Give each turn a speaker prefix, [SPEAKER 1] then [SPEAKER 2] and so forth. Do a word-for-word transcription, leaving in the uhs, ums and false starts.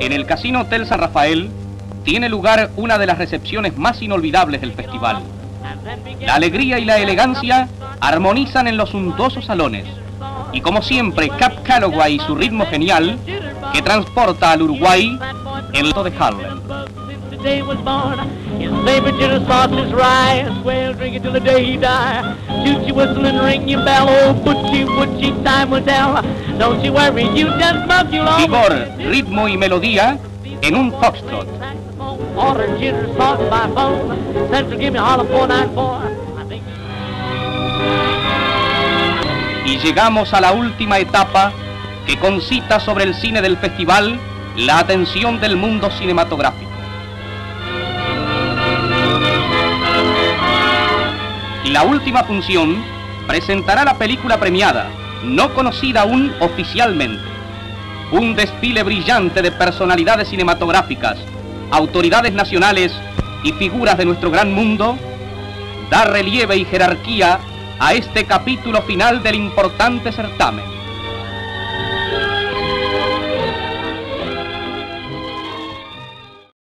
[SPEAKER 1] En el Casino Hotel San Rafael tiene lugar una de las recepciones más inolvidables del festival. La alegría y la elegancia armonizan en los suntuosos salones. Y como siempre, Cab Calloway y su ritmo genial, que transporta al Uruguay en el de Harlem. Vigor, ritmo y melodía en un foxtrot. Y llegamos a la última etapa que concita sobre el cine del festival la atención del mundo cinematográfico. La última función presentará la película premiada, no conocida aún oficialmente. Un desfile brillante de personalidades cinematográficas, autoridades nacionales y figuras de nuestro gran mundo da relieve y jerarquía a este capítulo final del importante certamen.